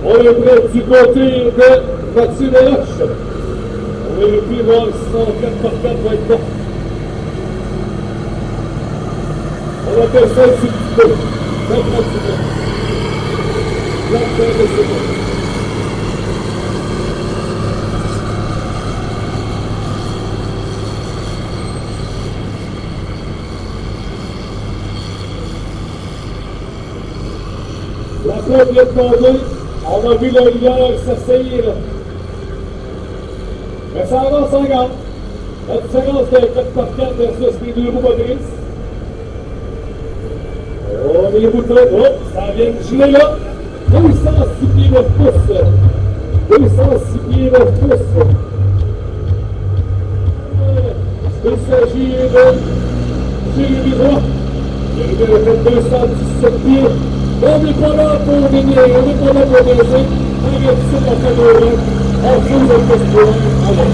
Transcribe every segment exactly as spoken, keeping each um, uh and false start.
On est prêt du côté de Mathieu Desroches. On vérifie voir si son quatre par quatre va être bon. On appelle ça un petit peu. cinquante secondes. vingt-cinq secondes. La pompe vient de tomber. On a vu le leader s'asseoir. Mais ça avance en garde. La différence de quatre par quatre versus les deux roues motrices. On est les boutons. Oh, ça vient de geler là. deux cent six pieds neuf pouces. deux cent six pieds neuf pouces. Il s'agit de Jérémy Roy. Jérémy a fait deux cent dix-sept pieds. On n'est pas là pour gagner, on n'est pas là pour baisser. Arrête ça, on fait nos rangs. On fait nos questions. Allez.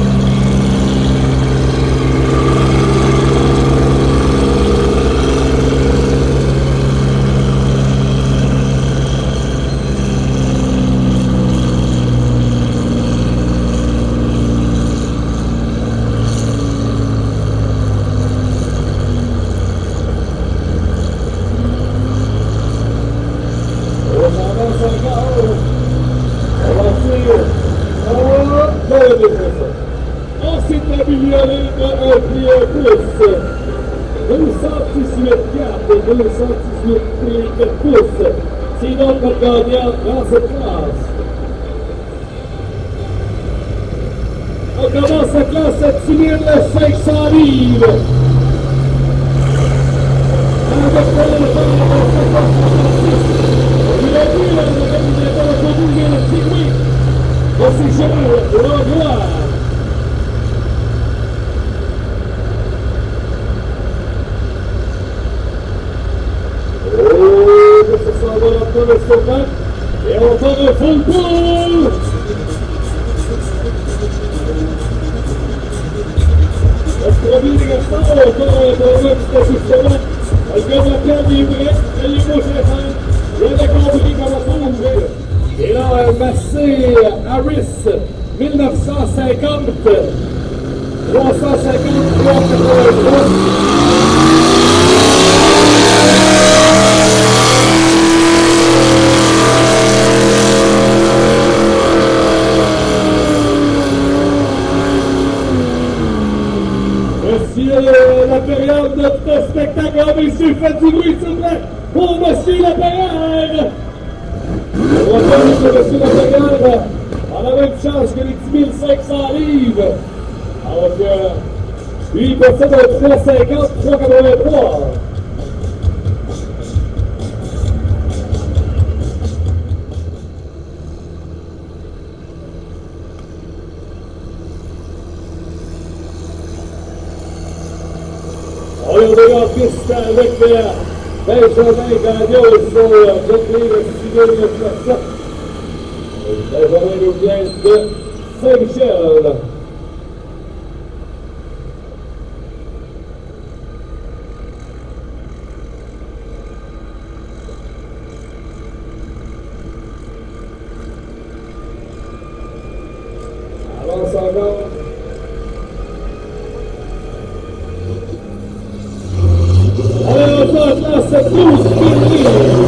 On s'est amélioré de un pied plus. deux cent dix-huit quatre et deux cent dix-huit pieds quatre pouces. C'est notre gagnant dans cette classe. On commence la classe à dix mille cinq cents livres. Avec le il a dit, là, il a pas entendu, il a dit oui. Et c'est Gérard Langlois. Oh, ça s'en va dans le spectacle. Et on part un full pool. Le premier restant, encore un problème de positionnement. Le gars de la il est vrai, il est beau chez la femme. Il a compris comment ça ouvrir. Et là, un Massé Harris, mille neuf cent cinquante, trois cent cinquante, trois cent quatre-vingt-trois. La période de notre spectacle, ah, messieurs, faites du bruit, s'il vous plaît, pour monsieur Laperrière. On va faire que monsieur Laperrière a la même chance que les dix mille cinq cents livres. Alors que lui, il possède un trois cent cinquante, trois cent quatre-vingt-trois. On est en piste avec euh, Benjamin Gagnon et son euh, Jockey de six mille neuf cents. Benjamin nous vient de Saint-Michel. Avance encore. Alors, on va là, c'est douze pieds.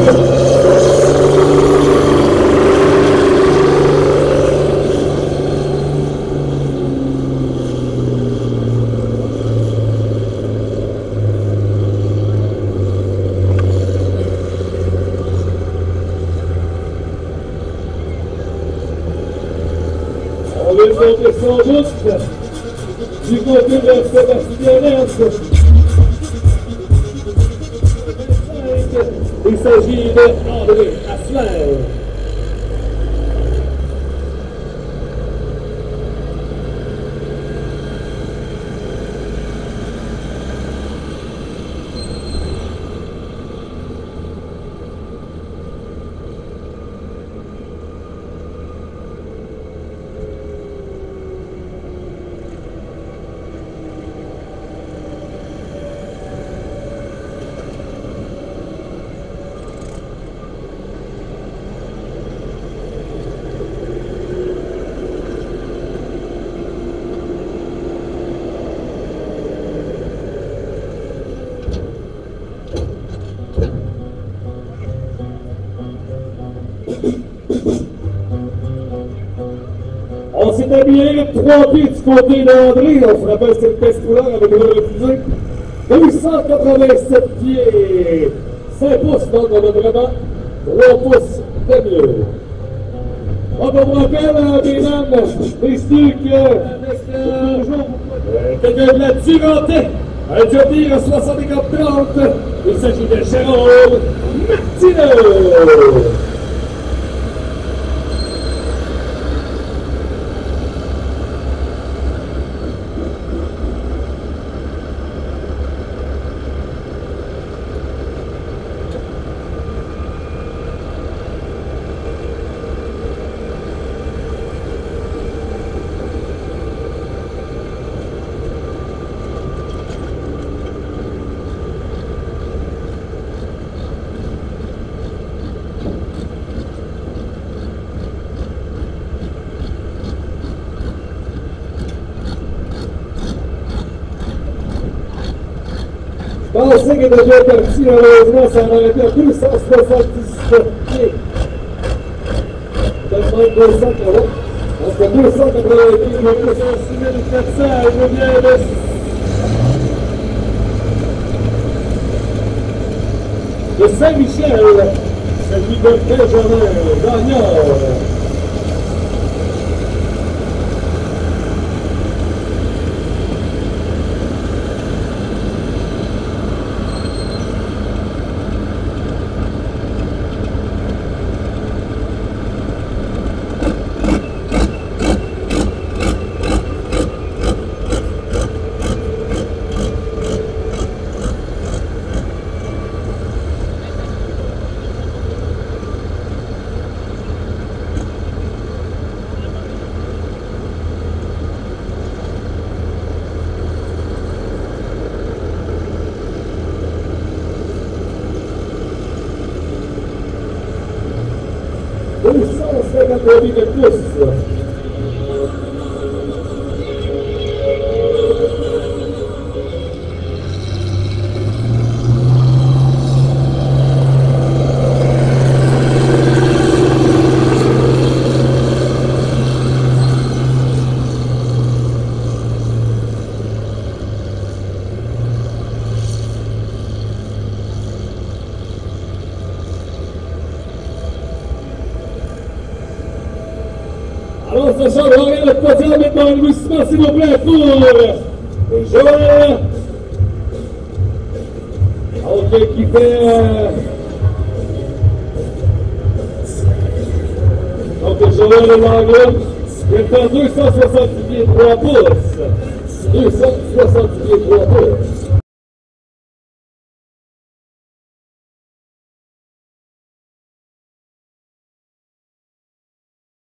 On va monter sans doute du côté de Sébastien. Il s'agit de André Asselin. était bien trois pieds du côté d'André. On se rappelle cette peste couleur avec le refusé. deux cent quatre-vingt-sept pieds. cinq pouces, donc on a vraiment trois pouces de mieux. On vous rappelle, mesdames, messieurs, que toujours quelqu'un de la Durantais, un jobir à soixante-quatre trente. Il s'agit de Jérôme Martineau. Je pensais qu'il était déjà parti, malheureusement, ça en aurait été à deux cent soixante-dix-sept pieds. Peut-être même deux cent quarante. Entre deux cent quatre-vingt-dix et deux cent six mille quatre cents, je viens de... de Saint-Michel, celui de Benjamin Gagnard. deux cent cinquante-huit de plus. Alors, sachant qu'on regarde le podium maintenant, un louissement, s'il vous plaît, pour Joël. Ok, qui fait... Euh... Donc, Joël Langlais, qui est en deux cent soixante-dix pieds trois pouces. deux cent soixante-dix pieds trois pouces.